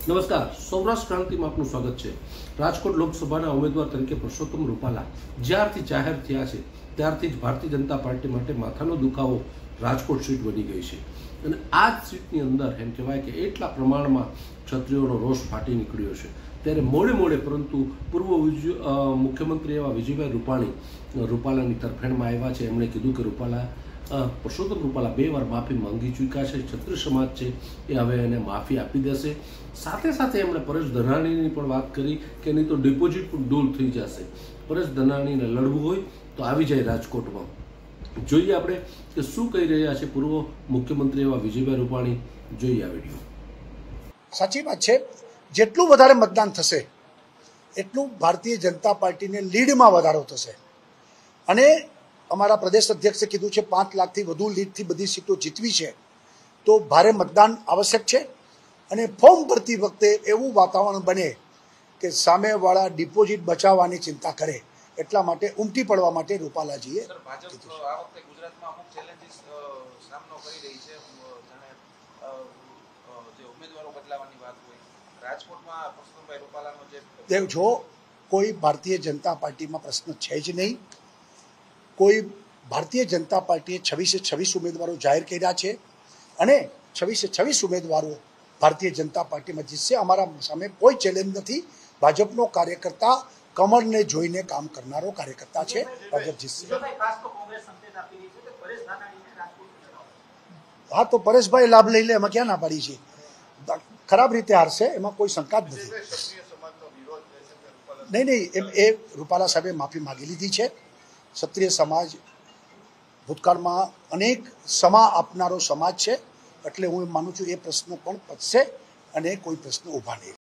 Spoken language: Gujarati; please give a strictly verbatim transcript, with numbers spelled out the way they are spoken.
નમસ્કાર, સૌરાષ્ટ્ર ક્રાંતિમાં આપનું સ્વાગત છે। રાજકોટ લોકસભાના ઉમેદવાર તરીકે પરસોત્તમ રૂપાલા જ્યારથી જાહેર થયા છે ત્યારથી જ ભારતીય જનતા પાર્ટી માટે માથાનો દુખાવો રાજકોટ સીટ બની ગઈ છે અને આ જ સીટની અંદર એમ કહેવાય કે એટલા પ્રમાણમાં ક્ષત્રિયોનો રોષ ફાટી નીકળ્યો છે। ત્યારે મોડે મોડે પરંતુ પૂર્વ મુખ્યમંત્રી એવા વિજયભાઈ રૂપાણી રૂપાલાની તરફેણમાં આવ્યા છે। એમણે કીધું કે રૂપાલા પરસોત્તમ રૂપાલા બે વાર માફી માંગી ચૂક્યા છે। ક્ષત્રિય સમાજ છે એ હવે એને માફી આપી દેશે। સાથે સાથે એમણે પરેશ ધાનાણીની પણ વાત કરી કે નહીં તો ડિપોઝિટ પણ ડૂલ થઈ જશે। પરેશ ધાનાણીને લડવું હોય તો આવી જાય રાજકોટમાં। જોઈએ આપણે કે શું કહી રહ્યા છે પૂર્વ મુખ્યમંત્રી એવા વિજયભાઈ રૂપાણી। જોઈએ આ વિડીયો। સાચી વાત છે, જેટલું વધારે મતદાન થશે એટલું ભારતીય જનતા પાર્ટીને લીડમાં વધારો થશે અને અમારા પ્રદેશ અધ્યક્ષે કીધું છે પાંચ લાખથી વધુ લીડથી બધી સીટો જીતવી છે તો ભારે મતદાન આવશ્યક છે અને ફોર્મ ભરતી વખતે એવું વાતાવરણ બને કે સામેવાળા ડિપોઝિટ બચાવવાની ચિંતા કરે, એટલા માટે ઉમટી પડવા માટે રૂપાલાજીએ દેવ જો કોઈ ભારતીય જનતા પાર્ટીમાં પ્રશ્ન છે જ નહીં। કોઈ ભારતીય જનતા પાર્ટીએ છવ્વીસે છવ્વીસ ઉમેદવારો જાહેર કર્યા છે અને છવ્વીસે છવ્વીસ ઉમેદવારો ભારતીય જનતા પાર્ટીમાં જીતશે। અમારા સામે કોઈ ચેલેન્જ નથી। ભાજપનો કાર્યકર્તા કમળને જોઈને કામ કરનારો કાર્યકર્તા છે, ભાજપ જીતશે। હા, તો પરેશભાઈ લાભ લઈ લે, એમાં ક્યાં ના પાડી છે? ખરાબ રીતે હારશે, એમાં કોઈ શંકા જ નથી। નહીં નહીં એમ એ રૂપાલા સાહેબે માફી માગી લીધી છે। ક્ષત્રિય સમાજ ભૂતકાળમાં અનેક સમા આપનારો સમાજ છે, એટલે હું એમ માનું છું એ પ્રશ્ન પણ પતશે અને કોઈ પ્રશ્ન ઊભા નહીં।